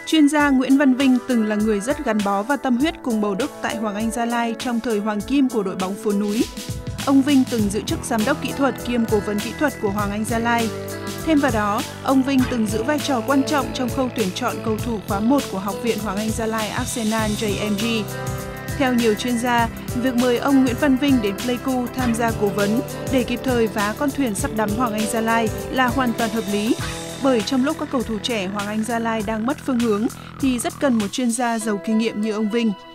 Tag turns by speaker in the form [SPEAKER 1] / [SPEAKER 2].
[SPEAKER 1] Chuyên gia Nguyễn Văn Vinh từng là người rất gắn bó và tâm huyết cùng Bầu Đức tại Hoàng Anh Gia Lai trong thời hoàng kim của đội bóng phố núi. Ông Vinh từng giữ chức giám đốc kỹ thuật kiêm cố vấn kỹ thuật của Hoàng Anh Gia Lai. Thêm vào đó, ông Vinh từng giữ vai trò quan trọng trong khâu tuyển chọn cầu thủ khóa 1 của Học viện Hoàng Anh Gia Lai Arsenal JMG. Theo nhiều chuyên gia, việc mời ông Nguyễn Văn Vinh đến Pleiku tham gia cố vấn để kịp thời vá con thuyền sắp đắm Hoàng Anh Gia Lai là hoàn toàn hợp lý. Bởi trong lúc các cầu thủ trẻ Hoàng Anh Gia Lai đang mất phương hướng thì rất cần một chuyên gia giàu kinh nghiệm như ông Vinh.